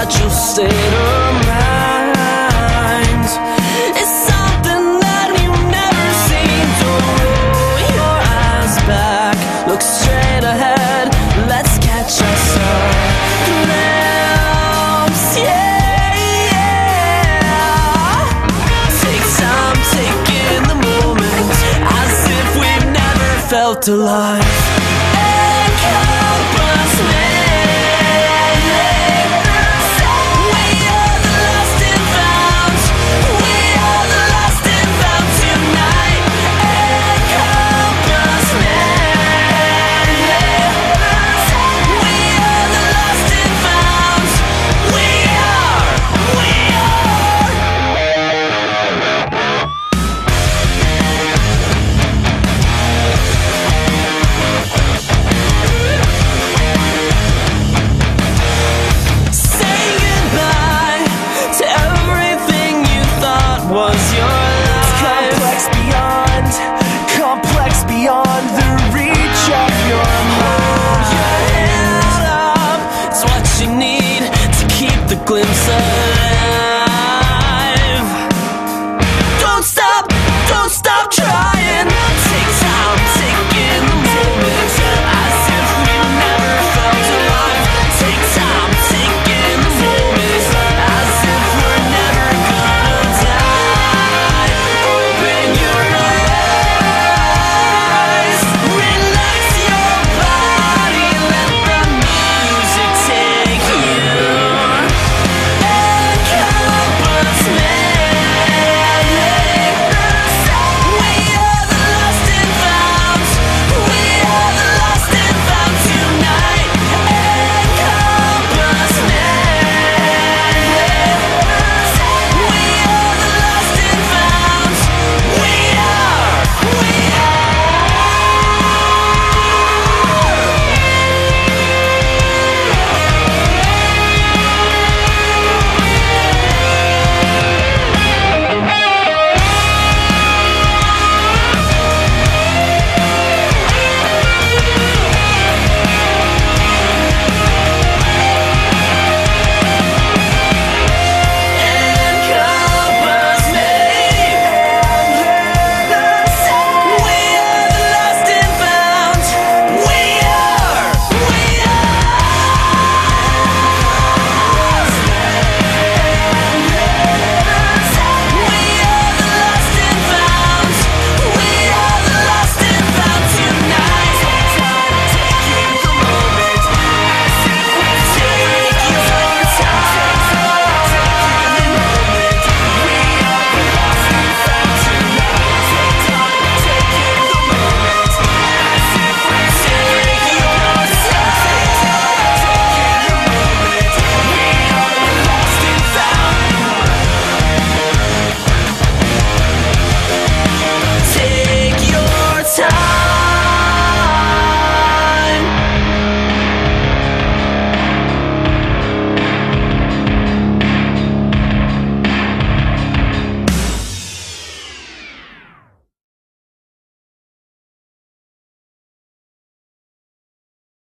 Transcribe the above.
fragile state of mind. It's something that you've never seen. Don't roll your eyes back, look straight ahead. Let's catch us up. Glimpse, yeah. Take time, take in the moment, as if we've never felt alive. Encompass me. Was your life complex beyond the reach of your mind? Your head up, it's what you need to keep the glimpse of